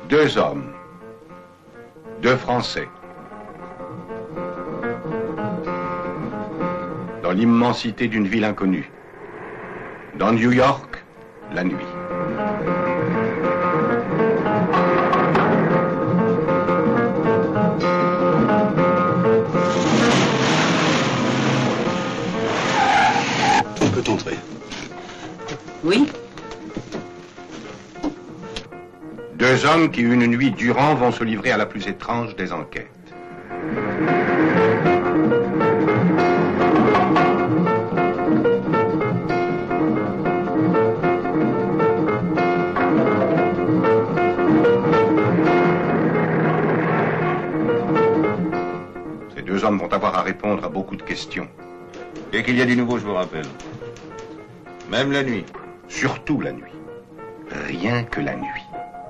Deux hommes, deux Français, dans l'immensité d'une ville inconnue, dans New York, la nuit. On peut entrer. Oui. Deux hommes qui, une nuit durant, vont se livrer à la plus étrange des enquêtes. Ces deux hommes vont avoir à répondre à beaucoup de questions. Dès qu'il y a du nouveau, je vous rappelle. Même la nuit. Surtout la nuit. Rien que la nuit.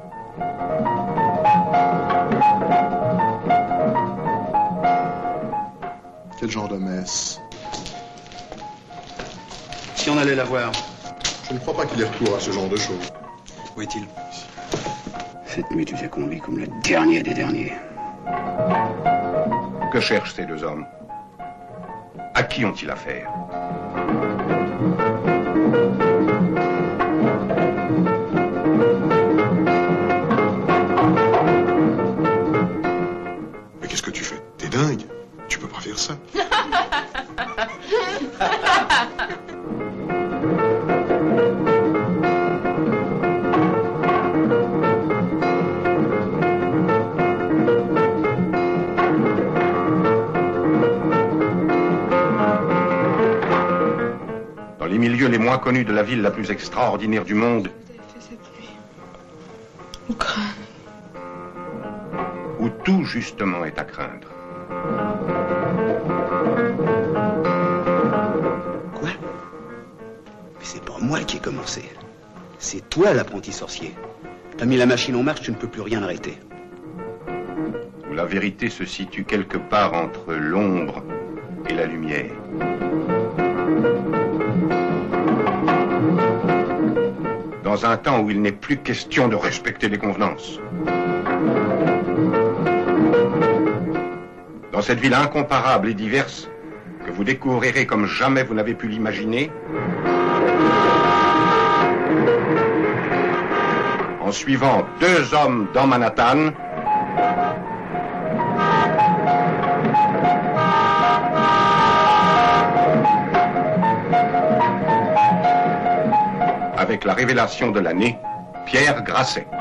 Quel genre de messe? Si on allait la voir. Je ne crois pas qu'il y ait recours à ce genre de choses. Où est-il? Cette nuit, tu t'es conduit comme le dernier des derniers. Que cherchent ces deux hommes? À qui ont-ils affaire? Mais qu'est-ce que tu fais? T'es dingue? Tu peux pas faire ça. Dans les milieux les moins connus de la ville la plus extraordinaire du monde, Vous avez fait cette nuit. Au crâne. où tout justement est à craindre. Quoi? Mais c'est pas moi qui ai commencé. C'est toi l'apprenti sorcier. T'as mis la machine en marche, tu ne peux plus rien arrêter. Où la vérité se situe quelque part entre l'ombre et la lumière. Dans un temps où il n'est plus question de respecter les convenances. Dans cette ville incomparable et diverse, que vous découvrirez comme jamais vous n'avez pu l'imaginer, en suivant deux hommes dans Manhattan, avec la révélation de l'année, Pierre Grasset.